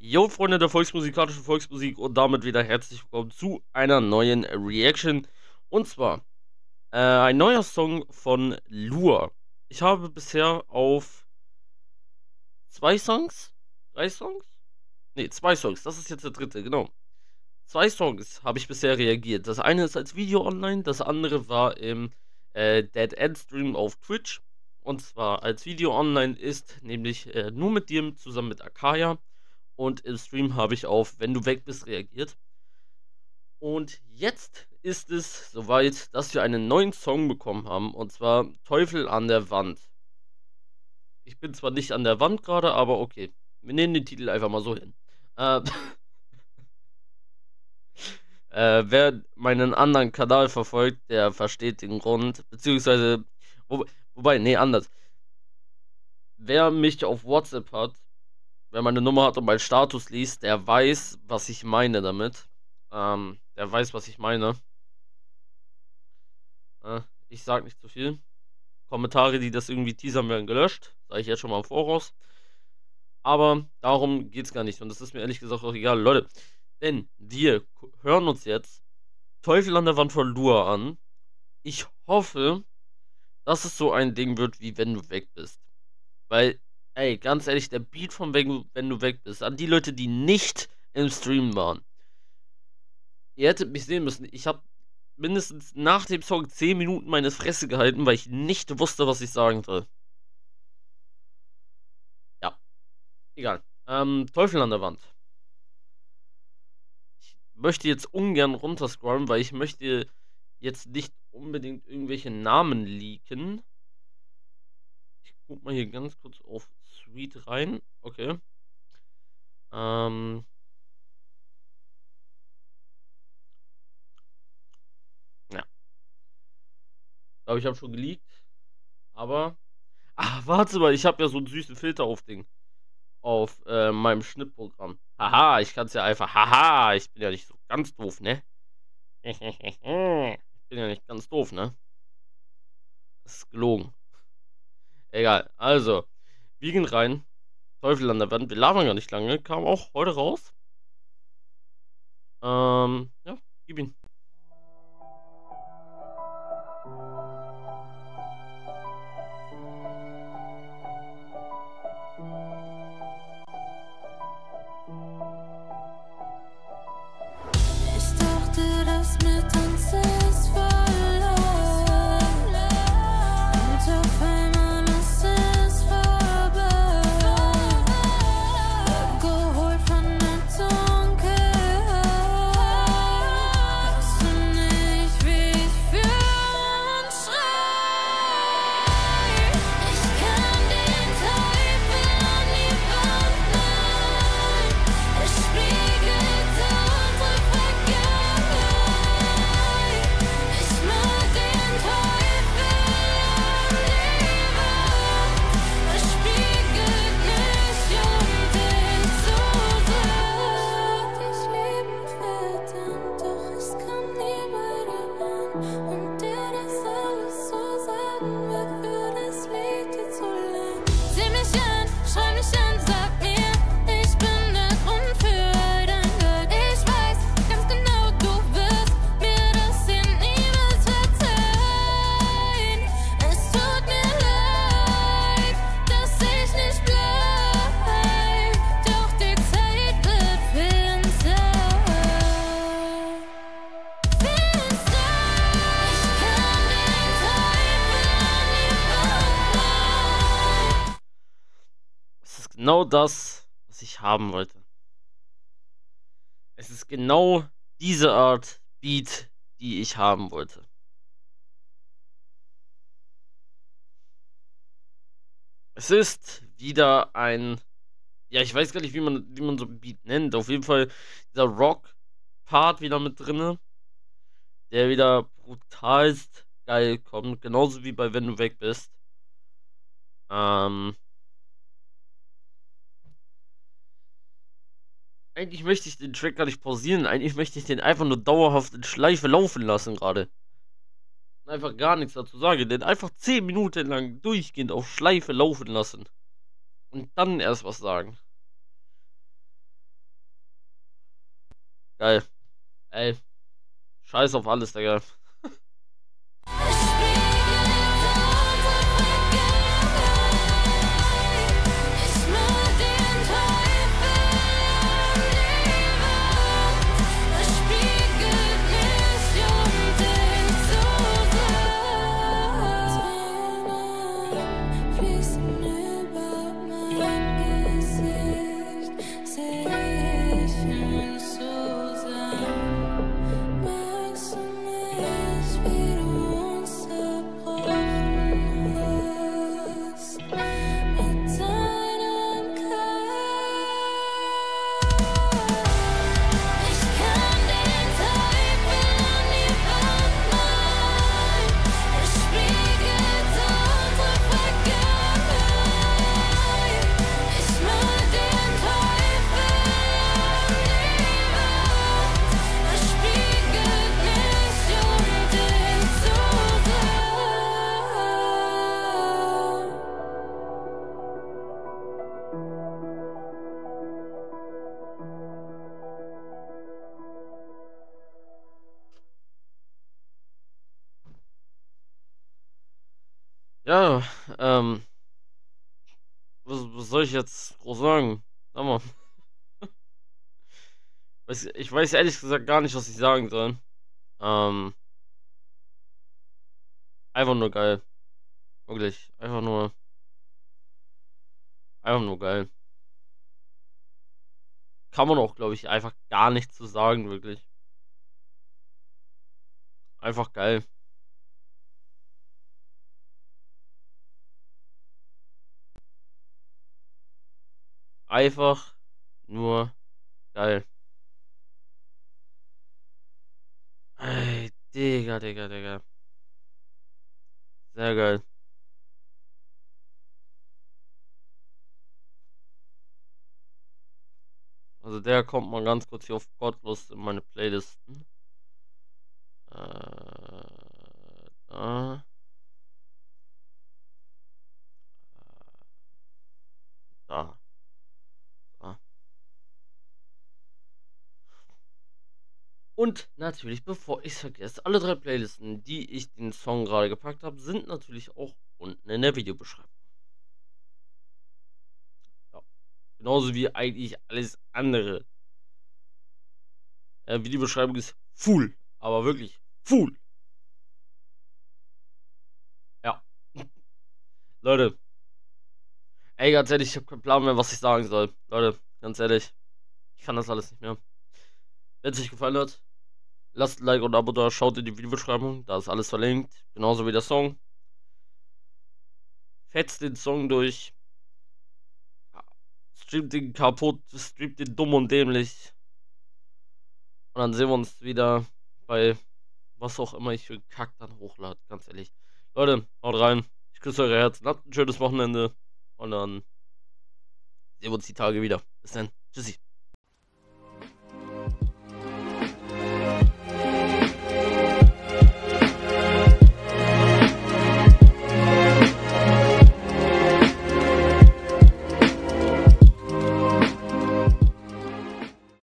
Jo, Freunde der volksmusikalischen Volksmusik und damit wieder herzlich willkommen zu einer neuen Reaction. Und zwar ein neuer Song von Lua. Ich habe bisher auf zwei Songs, drei Songs? Ne, zwei Songs, das ist jetzt der dritte, genau. Zwei Songs habe ich bisher reagiert. Das eine ist als Video online, das andere war im Dead End Stream auf Twitch. Und zwar als Video online ist nämlich nur mit dir zusammen mit Akaya. Und im Stream habe ich auf Wenn du weg bist reagiert. Und jetzt ist es soweit, dass wir einen neuen Song bekommen haben. Und zwar Teufel an der Wand. Ich bin zwar nicht an der Wand gerade, aber okay. Wir nehmen den Titel einfach mal so hin. Äh, wer meinen anderen Kanal verfolgt, der versteht den Grund. Beziehungsweise, wobei, nee, anders. Wer mich auf WhatsApp hat, wer meine Nummer hat und meinen Status liest, der weiß, was ich meine damit. Der weiß, was ich meine. Ich sag nicht zu viel. Kommentare, die das irgendwie teasern, werden gelöscht. Sage ich jetzt schon mal im Voraus. Aber darum geht's gar nicht. Und das ist mir ehrlich gesagt auch egal. Leute, denn wir hören uns jetzt Teufel an der Wand von Lua an. Ich hoffe, dass es so ein Ding wird, wie Wenn du weg bist. Weil, ey, ganz ehrlich, der Beat von Wenn du weg bist, an die Leute, die nicht im Stream waren. Ihr hättet mich sehen müssen. Ich habe mindestens nach dem Song 10 Minuten meine Fresse gehalten, weil ich nicht wusste, was ich sagen soll. Ja, egal. Teufel an der Wand. Ich möchte jetzt ungern runterscrollen, weil ich möchte jetzt nicht unbedingt irgendwelche Namen leaken. Ich guck mal hier ganz kurz auf Sweet rein. Okay. Ja. Ich glaube, ich habe schon geleakt. Aber. Ach, warte mal, ich habe ja so einen süßen Filter auf meinem Schnittprogramm. Haha, ich kann es ja einfach. Haha, ich bin ja nicht so ganz doof, ne? Ich bin ja nicht ganz doof, ne? Das ist gelogen. Egal, also. Wir gehen rein. Teufel an der Wand. Wir labern gar nicht lange. Kam auch heute raus. Ja, gib ihn. Ich dachte, das mit uns ist verloren. Und auf einmal ist es vorbei. Geholt von der Dunkelheit. Hörst du nicht, wie ich fühle und schrei? Ich kann den Teufel an die Wand malen. Es spiegelt unsere Vergangenheit. Ich mag den Teufel am liebsten. Es spiegelt mich und dich so sehr. Dich lieben verdammt, doch es kam nie bei dir an. Und dir das alles so sagen, wer für das Lied jetzt so lang. Sieh mich an, schrei mich an, sag mir, ich bin der Grund für all dein Leid. Ich weiß ganz genau, du wirst mir das hier niemals verzeihen. Es tut mir leid, dass ich nicht bleib, doch die Zeit wird finster. Finster. Ich kann den Teufel an die Wand malen. Es ist genau das, was ich haben wollte. Es ist genau diese Art Beat, die ich haben wollte. Es ist wieder ein. Ja, ich weiß gar nicht, wie man so einen Beat nennt. Auf jeden Fall dieser Rock-Part wieder mit drinne, der wieder brutalst geil kommt. Genauso wie bei Wenn du weg bist. Eigentlich möchte ich den Track gar nicht pausieren. Eigentlich möchte ich den einfach nur dauerhaft in Schleife laufen lassen gerade. Und einfach gar nichts dazu sagen. Den einfach 10 Minuten lang durchgehend auf Schleife laufen lassen. Und dann erst was sagen. Geil. Ey, scheiß auf alles, Digga. Ja, was soll ich jetzt groß sagen? Sag mal. Ich weiß ehrlich gesagt gar nicht, was ich sagen soll. Ähm, einfach nur geil. Wirklich. Einfach nur geil. Kann man auch, glaube ich, einfach gar nichts zu sagen, wirklich. Einfach geil. Einfach nur geil. Ey, Digga, Digga, Digga. Sehr geil. Also der kommt mal ganz kurz hier auf Godlust in meine Playlisten. Da. Da. Da. Und natürlich, bevor ich es vergesse, alle 3 Playlisten, die ich den Song gerade gepackt habe, sind natürlich auch unten in der Videobeschreibung. Ja. Genauso wie eigentlich alles andere. Videobeschreibung ist full, aber wirklich full. Ja. Leute, ey, ganz ehrlich, ich habe keinen Plan mehr, was ich sagen soll. Leute, ganz ehrlich, ich kann das alles nicht mehr. Wenn es euch gefallen hat, lasst ein Like und ein Abo da, schaut in die Videobeschreibung, da ist alles verlinkt, genauso wie der Song. Fetzt den Song durch, streamt den kaputt, streamt den dumm und dämlich. Und dann sehen wir uns wieder bei was auch immer ich für Kack dann hochlade, ganz ehrlich. Leute, haut rein, ich küsse eure Herzen, habt ein schönes Wochenende und dann sehen wir uns die Tage wieder. Bis dann, tschüssi.